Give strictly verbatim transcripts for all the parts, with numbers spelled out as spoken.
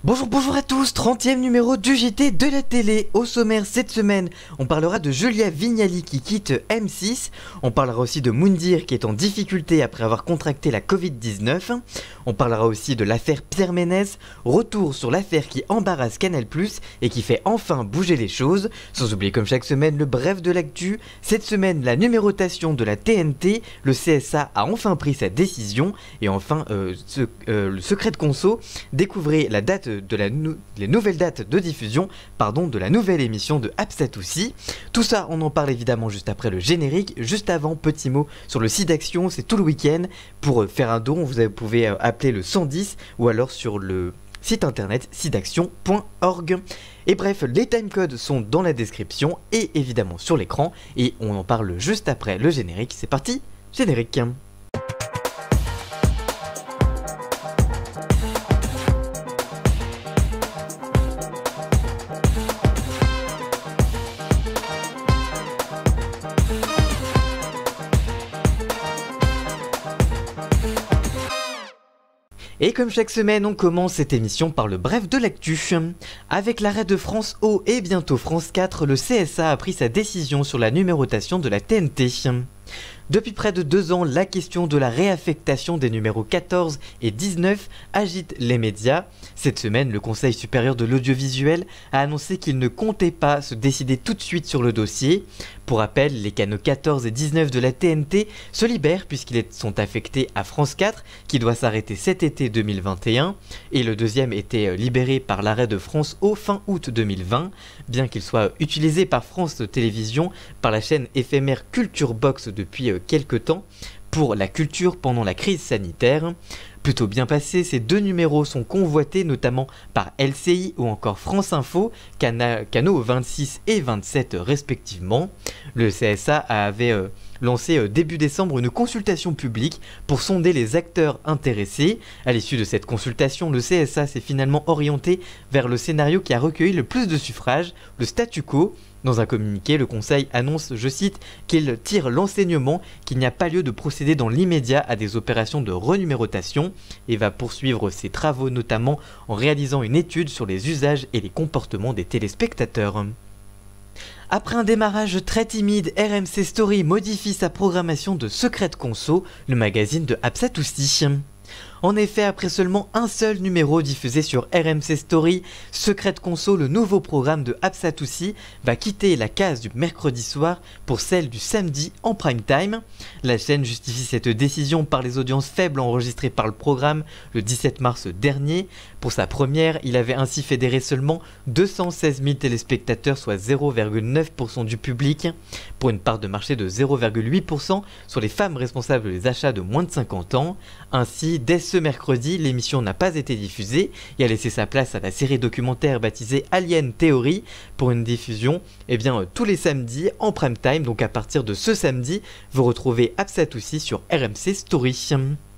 Bonjour, bonjour à tous, trentième numéro du J T de la télé. Au sommaire cette semaine, on parlera de Julia Vignali qui quitte M six. On parlera aussi de Moundir qui est en difficulté après avoir contracté la covid dix-neuf. On parlera aussi de l'affaire Pierre Ménès. Retour sur l'affaire qui embarrasse Canal plus, et qui fait enfin bouger les choses. Sans oublier comme chaque semaine le bref de l'actu. Cette semaine, la numérotation de la T N T. Le C S A a enfin pris sa décision. Et enfin, euh, ce, euh, le secret de conso. Découvrez la date de la nou les nouvelles dates de diffusion pardon, de la nouvelle émission de Absatoussi. Tout ça, on en parle évidemment juste après le générique. Juste avant, petit mot sur le site d'action, c'est tout le week-end. Pour faire un don, vous pouvez appeler le cent dix ou alors sur le site internet sidaction point org. Et bref, les timecodes sont dans la description et évidemment sur l'écran. Et on en parle juste après le générique. C'est parti, générique. Et comme chaque semaine, on commence cette émission par le bref de l'actu. Avec l'arrêt de France O et bientôt France quatre, le C S A a pris sa décision sur la numérotation de la T N T. Depuis près de deux ans, la question de la réaffectation des numéros quatorze et dix-neuf agite les médias. Cette semaine, le Conseil supérieur de l'audiovisuel a annoncé qu'il ne comptait pas se décider tout de suite sur le dossier. Pour rappel, les canaux quatorze et dix-neuf de la T N T se libèrent puisqu'ils sont affectés à France quatre, qui doit s'arrêter cet été deux mille vingt et un, et le deuxième était libéré par l'arrêt de France O fin août deux mille vingt, bien qu'il soit utilisé par France Télévisions, par la chaîne éphémère Culture Box depuis quelques temps, pour la culture pendant la crise sanitaire. Plutôt bien passé, ces deux numéros sont convoités notamment par L C I ou encore France Info, cana canaux vingt-six et vingt-sept respectivement. Le C S A avait euh, lancé euh, début décembre une consultation publique pour sonder les acteurs intéressés. À l'issue de cette consultation, le C S A s'est finalement orienté vers le scénario qui a recueilli le plus de suffrages, le statu quo. Dans un communiqué, le Conseil annonce, je cite, qu'il tire l'enseignement qu'il n'y a pas lieu de procéder dans l'immédiat à des opérations de renumérotation et va poursuivre ses travaux notamment en réalisant une étude sur les usages et les comportements des téléspectateurs. Après un démarrage très timide, R M C Story modifie sa programmation de Secret de Conso, le magazine de Absatoussi. En effet, après seulement un seul numéro diffusé sur R M C Story, Secret de Conso, le nouveau programme de Absatoussi, va quitter la case du mercredi soir pour celle du samedi en prime time. La chaîne justifie cette décision par les audiences faibles enregistrées par le programme le dix-sept mars dernier. Pour sa première, il avait ainsi fédéré seulement deux cent seize mille téléspectateurs, soit zéro virgule neuf pour cent du public, pour une part de marché de zéro virgule huit pour cent sur les femmes responsables des achats de moins de cinquante ans. Ainsi, dès ce mercredi, l'émission n'a pas été diffusée et a laissé sa place à la série documentaire baptisée Alien Theory pour une diffusion eh bien, euh, tous les samedis en prime time. Donc à partir de ce samedi, vous retrouvez Absatoussi sur R M C Story.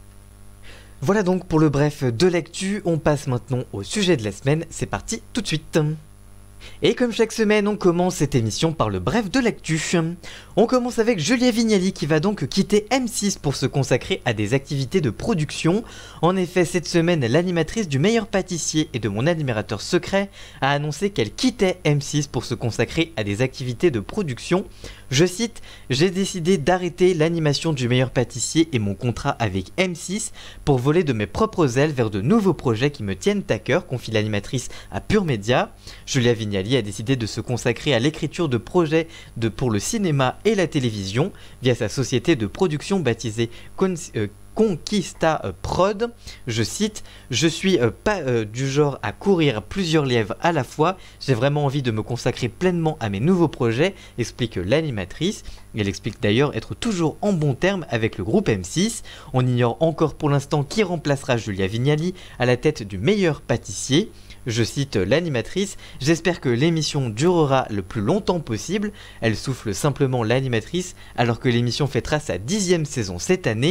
Voilà donc pour le bref de l'actu, on passe maintenant au sujet de la semaine, c'est parti tout de suite. Et comme chaque semaine, on commence cette émission par le bref de l'actu. On commence avec Julia Vignali qui va donc quitter M six pour se consacrer à des activités de production. En effet, cette semaine, l'animatrice du Meilleur Pâtissier et de Mon Admirateur Secret a annoncé qu'elle quittait M six pour se consacrer à des activités de production. Je cite, « J'ai décidé d'arrêter l'animation du Meilleur Pâtissier et mon contrat avec M six pour voler de mes propres ailes vers de nouveaux projets qui me tiennent à cœur », confie l'animatrice à Pure Média. Julia Vignali a décidé de se consacrer à l'écriture de projets de, pour le cinéma et la télévision via sa société de production baptisée Con euh, Conquista euh, Prod. Je cite, « Je suis euh, pas euh, du genre à courir plusieurs lièvres à la fois, j'ai vraiment envie de me consacrer pleinement à mes nouveaux projets », explique l'animatrice. Elle explique d'ailleurs être toujours en bon terme avec le groupe M six. On ignore encore pour l'instant qui remplacera Julia Vignali à la tête du Meilleur Pâtissier. Je cite l'animatrice, « J'espère que l'émission durera le plus longtemps possible ». Elle souffle simplement l'animatrice alors que l'émission fêtera sa dixième saison cette année.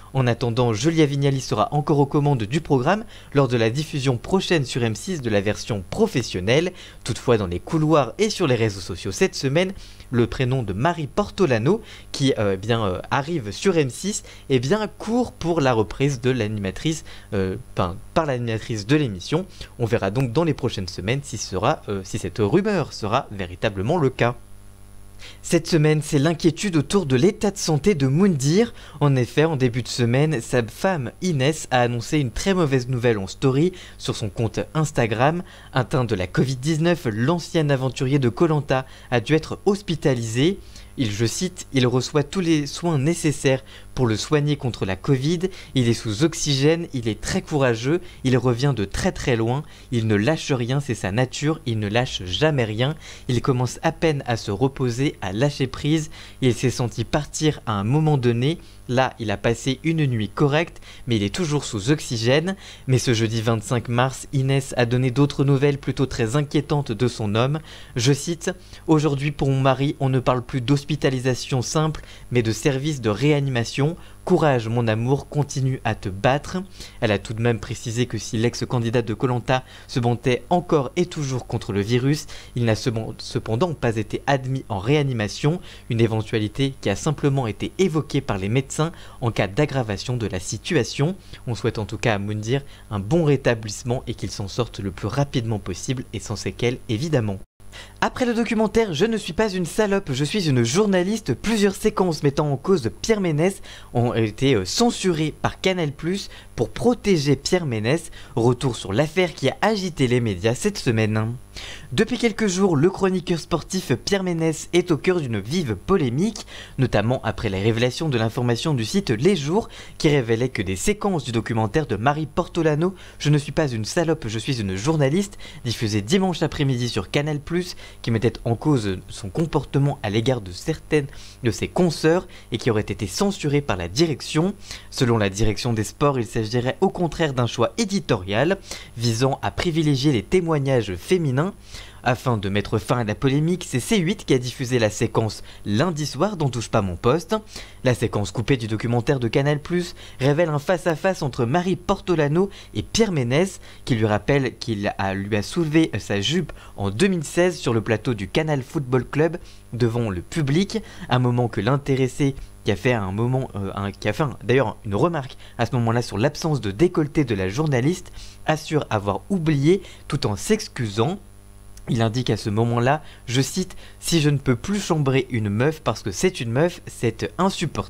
En attendant, Julia Vignali sera encore aux commandes du programme lors de la diffusion prochaine sur M six de la version professionnelle. Toutefois, dans les couloirs et sur les réseaux sociaux cette semaine, le prénom de Marie Portolano, qui euh, eh bien, euh, arrive sur M six, eh bien, court pour la reprise de l'animatrice, euh, enfin, par l'animatrice de l'émission. On verra donc dans les prochaines semaines si, sera, euh, si cette rumeur sera véritablement le cas. Cette semaine, c'est l'inquiétude autour de l'état de santé de Moundir. En effet, en début de semaine, sa femme Inès a annoncé une très mauvaise nouvelle en story sur son compte Instagram. Atteint de la covid dix-neuf, l'ancien aventurier de Koh Lanta a dû être hospitalisé. Il, je cite, « Il reçoit tous les soins nécessaires pour le soigner contre la Covid, il est sous oxygène, il est très courageux, il revient de très très loin, il ne lâche rien, c'est sa nature, il ne lâche jamais rien, il commence à peine à se reposer, à lâcher prise, il s'est senti partir à un moment donné, là il a passé une nuit correcte, mais il est toujours sous oxygène. » Mais ce jeudi vingt-cinq mars, Inès a donné d'autres nouvelles plutôt très inquiétantes de son homme. Je cite, « Aujourd'hui pour mon mari, on ne parle plus d'hospitalisation simple, mais de service de réanimation. Courage mon amour, continue à te battre. » Elle a tout de même précisé que si l'ex-candidat de Koh Lanta se battait encore et toujours contre le virus, il n'a cependant pas été admis en réanimation, une éventualité qui a simplement été évoquée par les médecins en cas d'aggravation de la situation. On souhaite en tout cas à Moundir un bon rétablissement et qu'il s'en sorte le plus rapidement possible et sans séquelles évidemment. Après le documentaire « Je ne suis pas une salope, je suis une journaliste », plusieurs séquences mettant en cause Pierre Ménès ont été censurées par Canal plus, pour protéger Pierre Ménès. Retour sur l'affaire qui a agité les médias cette semaine. Depuis quelques jours, le chroniqueur sportif Pierre Ménès est au cœur d'une vive polémique, notamment après la révélation de l'information du site Les Jours qui révélait que des séquences du documentaire de Marie Portolano « Je ne suis pas une salope, je suis une journaliste » diffusé dimanche après-midi sur Canal plus, qui mettait en cause son comportement à l'égard de certaines de ses consoeurs et qui aurait été censuré par la direction. Selon la direction des sports, il s'agirait au contraire d'un choix éditorial visant à privilégier les témoignages féminins. Afin de mettre fin à la polémique, c'est C huit qui a diffusé la séquence lundi soir dont touche pas mon poste. La séquence coupée du documentaire de Canal plus, révèle un face-à-face entre Marie Portolano et Pierre Ménès, qui lui rappelle qu'il a, lui a soulevé sa jupe en deux mille seize sur le plateau du Canal Football Club devant le public, un moment que l'intéressé qui a fait un moment, euh, un, qui a fait d'ailleurs une remarque à ce moment-là sur l'absence de décolleté de la journaliste, assure avoir oublié tout en s'excusant. Il indique à ce moment-là, je cite, « Si je ne peux plus chambrer une meuf parce que c'est une meuf, c'est insupportable. »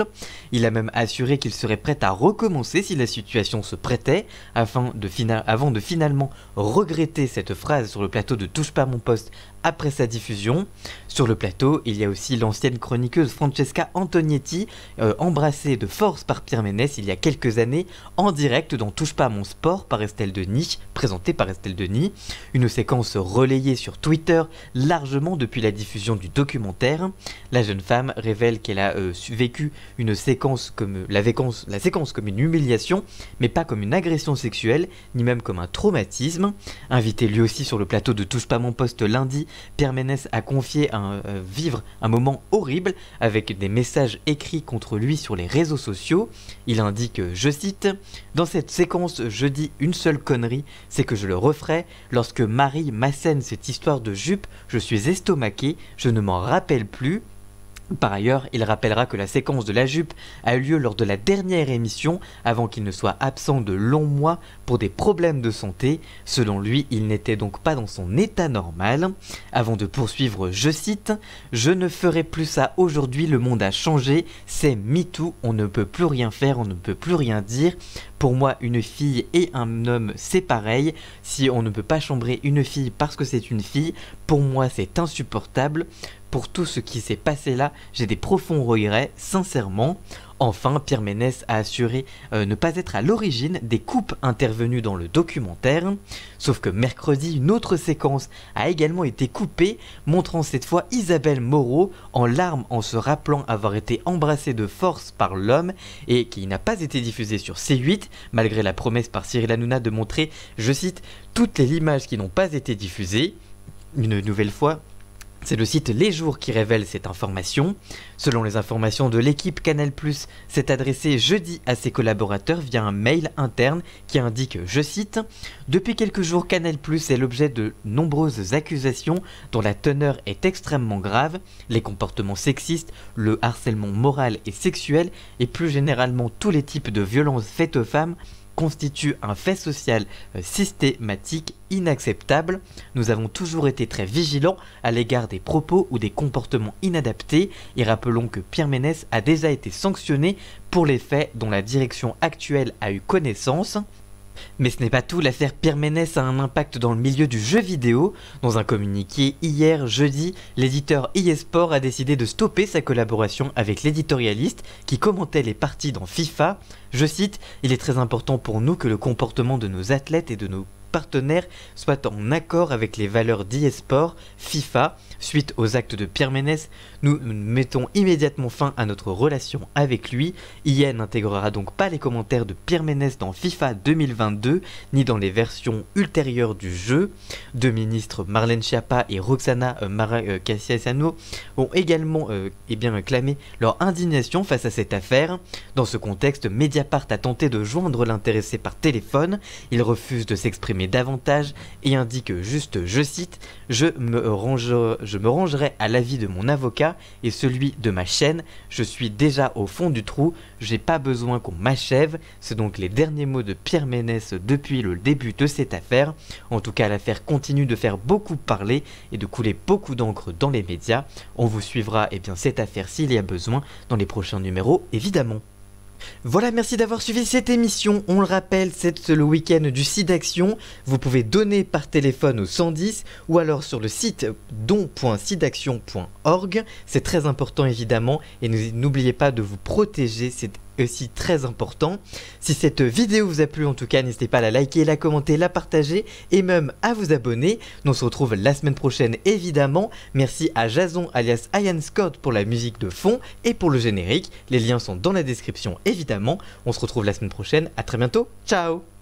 Il a même assuré qu'il serait prêt à recommencer si la situation se prêtait, afin de avant de finalement regretter cette phrase sur le plateau de Touche pas mon poste après sa diffusion. Sur le plateau, il y a aussi l'ancienne chroniqueuse Francesca Antonietti, euh, embrassée de force par Pierre Ménès il y a quelques années, en direct dans Touche pas à mon sport par Estelle Denis, présentée par Estelle Denis. Une séquence relayée sur Twitter largement depuis la diffusion du documentaire. La jeune femme révèle qu'elle a euh, vécu une séquence comme la, véquence, la séquence comme une humiliation, mais pas comme une agression sexuelle, ni même comme un traumatisme. Invité lui aussi sur le plateau de Touche pas mon poste lundi, Pierre Ménès a confié un, euh, vivre un moment horrible avec des messages écrits contre lui sur les réseaux sociaux. Il indique, je cite, « Dans cette séquence, je dis une seule connerie, c'est que je le referai. Lorsque Marie m'assène cette histoire de jupe, je suis estomaqué, je ne m'en rappelle plus. » Par ailleurs, il rappellera que la séquence de la jupe a eu lieu lors de la dernière émission avant qu'il ne soit absent de longs mois pour des problèmes de santé. Selon lui, il n'était donc pas dans son état normal. Avant de poursuivre, je cite, « Je ne ferai plus ça aujourd'hui, le monde a changé, c'est MeToo, on ne peut plus rien faire, on ne peut plus rien dire. Pour moi, une fille et un homme, c'est pareil. Si on ne peut pas chambrer une fille parce que c'est une fille, pour moi c'est insupportable. Pour tout ce qui s'est passé là, j'ai des profonds regrets, sincèrement. » Enfin, Pierre Ménès a assuré euh, ne pas être à l'origine des coupes intervenues dans le documentaire. Sauf que mercredi, une autre séquence a également été coupée, montrant cette fois Isabelle Moreau en larmes en se rappelant avoir été embrassée de force par l'homme et qui n'a pas été diffusée sur C huit, malgré la promesse par Cyril Hanouna de montrer, je cite, « toutes les images qui n'ont pas été diffusées ». Une nouvelle fois, C'est le site Les Jours qui révèle cette information. Selon les informations de l'équipe Canal+, s'est adressé jeudi à ses collaborateurs via un mail interne qui indique, je cite, « Depuis quelques jours, Canal+ est l'objet de nombreuses accusations dont la teneur est extrêmement grave. Les comportements sexistes, le harcèlement moral et sexuel et plus généralement tous les types de violences faites aux femmes constitue un fait social euh, systématique inacceptable. Nous avons toujours été très vigilants à l'égard des propos ou des comportements inadaptés et rappelons que Pierre Ménès a déjà été sanctionné pour les faits dont la direction actuelle a eu connaissance. » Mais ce n'est pas tout, l'affaire Pierre Ménès a un impact dans le milieu du jeu vidéo. Dans un communiqué hier, jeudi, l'éditeur eSport a décidé de stopper sa collaboration avec l'éditorialiste qui commentait les parties dans FIFA. Je cite, « Il est très important pour nous que le comportement de nos athlètes et de nos partenaires soit en accord avec les valeurs d'eSport, FIFA. Suite aux actes de Pierre Ménès, nous mettons immédiatement fin à notre relation avec lui. I A n'intégrera donc pas les commentaires de Pierre Ménès dans FIFA deux mille vingt-deux, ni dans les versions ultérieures du jeu. » Deux ministres, Marlène Schiappa et Roxana euh, Mara euh, Cassiano, ont également euh, eh bien, clamé leur indignation face à cette affaire. Dans ce contexte, Mediapart a tenté de joindre l'intéressé par téléphone. Il refuse de s'exprimer davantage et indique juste, je cite, « Je me range, je me rangerai à l'avis de mon avocat et celui de ma chaîne. Je suis déjà au fond du trou, j'ai pas besoin qu'on m'achève. » C'est donc les derniers mots de Pierre Ménès depuis le début de cette affaire. En tout cas, l'affaire continue de faire beaucoup parler et de couler beaucoup d'encre dans les médias. On vous suivra eh bien, cette affaire s'il y a besoin dans les prochains numéros, évidemment. Voilà, merci d'avoir suivi cette émission. On le rappelle, c'est le week-end du SIDAction. Vous pouvez donner par téléphone au cent dix ou alors sur le site don point sidaction point org. C'est très important évidemment et n'oubliez pas de vous protéger, c'est aussi très important. Si cette vidéo vous a plu en tout cas, n'hésitez pas à la liker, la commenter, la partager et même à vous abonner. Nous on se retrouve la semaine prochaine évidemment. Merci à Jason alias Ian Scott pour la musique de fond et pour le générique. Les liens sont dans la description évidemment. On se retrouve la semaine prochaine. À très bientôt. Ciao.